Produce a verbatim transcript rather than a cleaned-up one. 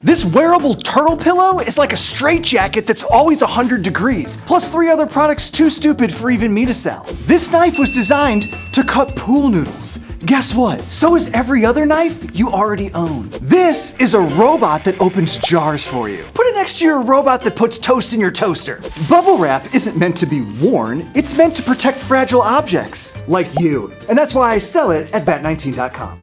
This wearable turtle pillow is like a straitjacket that's always one hundred degrees, plus three other products too stupid for even me to sell. This knife was designed to cut pool noodles. Guess what? So is every other knife you already own. This is a robot that opens jars for you. Put it next to your robot that puts toast in your toaster. Bubble wrap isn't meant to be worn, it's meant to protect fragile objects, like you. And that's why I sell it at bat nineteen dot com.